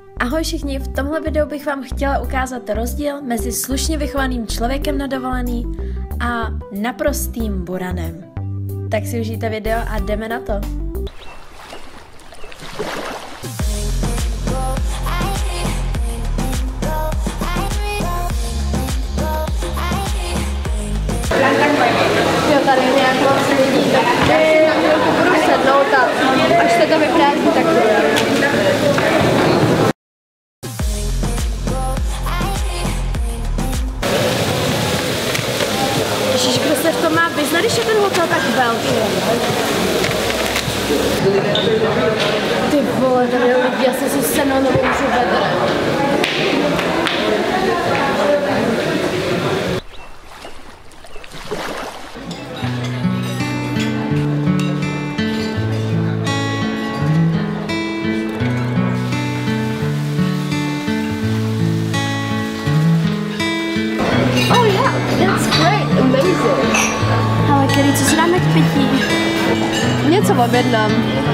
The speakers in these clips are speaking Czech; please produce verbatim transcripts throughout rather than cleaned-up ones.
Ahoj všichni, v tomhle videu bych vám chtěla ukázat rozdíl mezi slušně vychovaným člověkem na dovolený a naprostým buranem. Tak si užijte video a jdeme na to. Jo, tady nějak moc lidí, tak na chvilku budu sednout a až se to vyprázdní, tak to Ježiš, kdo se v tom má vyznat, když je ten hotel tak velký? Ty vole, tady je lidi, já jsem si sednul nebo můžu vedre. Oh yeah, that's great, amazing. Ale Kelly, co si dáme k pití? Něco objednám.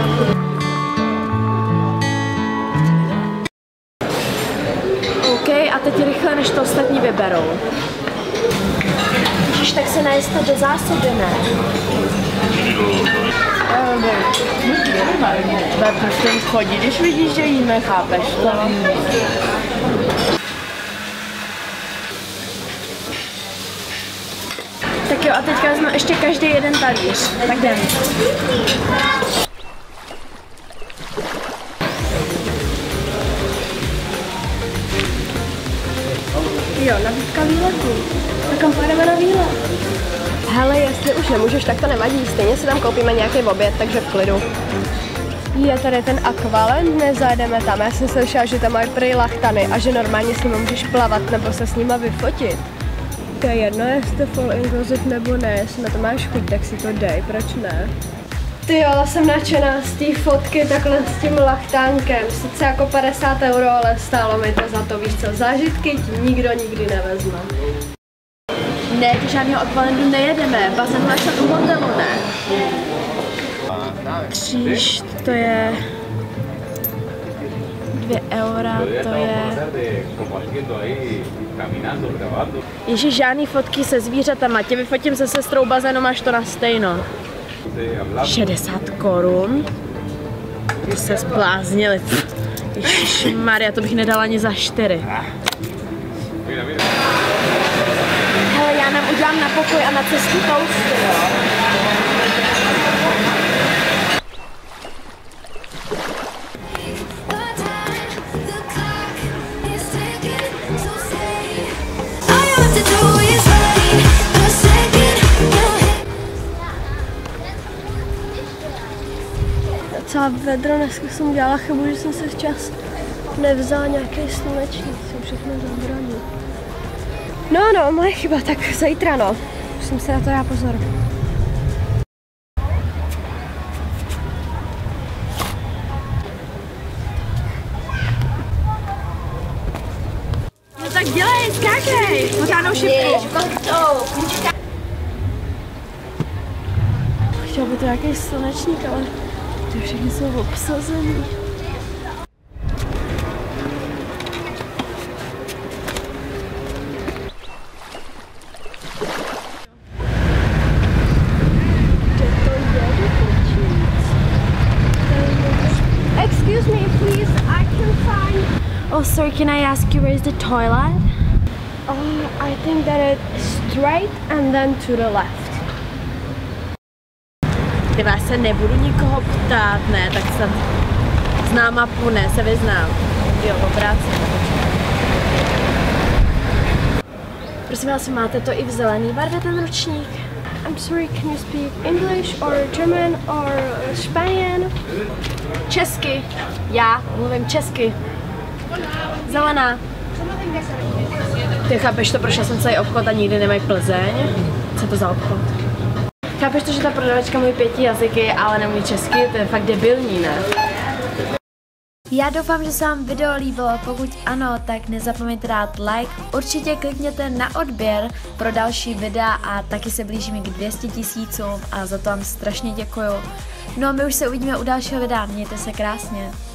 OK, a teď rychle, než to ostatní vyberou. Ježiš, tak se najeste do zásoby, ne? To je prostě chodí, když vidíš, že jíme, chápeš to? Tak jo, a teďka vezme ještě každý jeden talíř. Tak jdem. Jo, nabídka výletu. Tak kam pojedeme na výlet? Hele, jestli už nemůžeš, tak to nevadí. Stejně si tam koupíme nějaký oběd, takže v klidu. Je tady ten Aqualand, nezajdeme tam. Já jsem slyšela, že tam mají prý lachtany a že normálně s nimi můžeš plavat nebo se s nima vyfotit. To je jedno, jestli to full inclusive nebo ne, jestli na to máš chuť, tak si to dej, proč ne? Ty jo, jsem nadšená z té fotky takhle s tím lachtánkem, sice jako padesát euro, ale stálo mi to za to, víš co, zážitky ti nikdo nikdy nevezme. Ne, do žádného Aqualandu nejedeme, bazén máš u hotelu, ne? Kříž, to je dvě eura, to je... Ježiš, žádný fotky se zvířatama, tě vyfotím se sestrou bazénu, máš to na stejno. šedesát korun? To se zbláznili. Ježišmarja, to bych nedala ani za čtyři. Hele, já nám udělám na pokoj a na cestu toasty, jo? Docela vedro, dneska jsem udělala chybu, že jsem se včas nevzala nějaký slunečník, jsem všechno zabraní. No, no, moje chyba, tak zítra, no. Musím se na to dát pozor. No tak dělej, skákej, pořádnou šipku. Chtěl by to nějaký slunečník, ale ty všechny jsou obsazený. Excuse me, please, I can find... Oh, sorry, can I ask you where is the toilet? Oh, I think that it's straight and then to the left. Ty vás se nebudu nikoho ptát, ne, tak se znám mapu, ne, se vyznám. Jo, obráceně. Prosím vás, máte to i v zelený barvě, ten ručník? I'm sorry, can you speak English or German or Spanish? Česky. Já mluvím česky. Zelená. Ty chápeš to, prošla jsem celý obchod a nikdy nemají Plzeň? Co je to za obchod? Chápeš to, že ta prodavačka mluví pěti jazyky, ale nemluví česky? To je fakt debilní, ne? Já doufám, že se vám video líbilo, pokud ano, tak nezapomeňte dát like, určitě klikněte na odběr pro další videa a taky se blížíme k dvě stě tisícům a za to vám strašně děkuju. No a my už se uvidíme u dalšího videa, mějte se krásně.